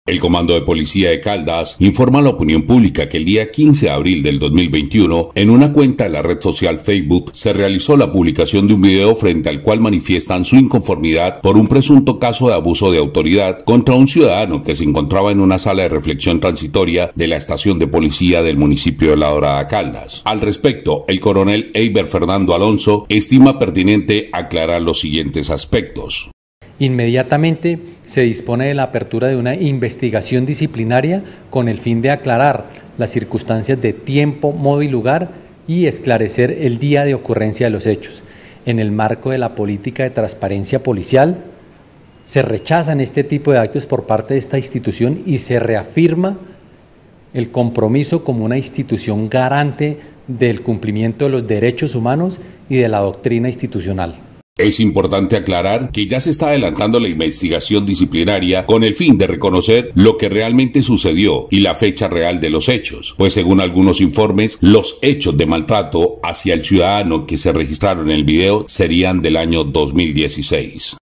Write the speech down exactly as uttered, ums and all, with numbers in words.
El Comando de Policía de Caldas informa a la opinión pública que el día quince de abril del dos mil veintiuno, en una cuenta de la red social Facebook, se realizó la publicación de un video frente al cual manifiestan su inconformidad por un presunto caso de abuso de autoridad contra un ciudadano que se encontraba en una sala de reflexión transitoria de la estación de policía del municipio de La Dorada, Caldas. Al respecto, el coronel Eiber Fernando Alonso estima pertinente aclarar los siguientes aspectos. Inmediatamente se dispone de la apertura de una investigación disciplinaria con el fin de aclarar las circunstancias de tiempo, modo y lugar y esclarecer el día de ocurrencia de los hechos. En el marco de la política de transparencia policial, se rechazan este tipo de actos por parte de esta institución y se reafirma el compromiso como una institución garante del cumplimiento de los derechos humanos y de la doctrina institucional. Es importante aclarar que ya se está adelantando la investigación disciplinaria con el fin de reconocer lo que realmente sucedió y la fecha real de los hechos, pues según algunos informes, los hechos de maltrato hacia el ciudadano que se registraron en el video serían del año dos mil dieciséis.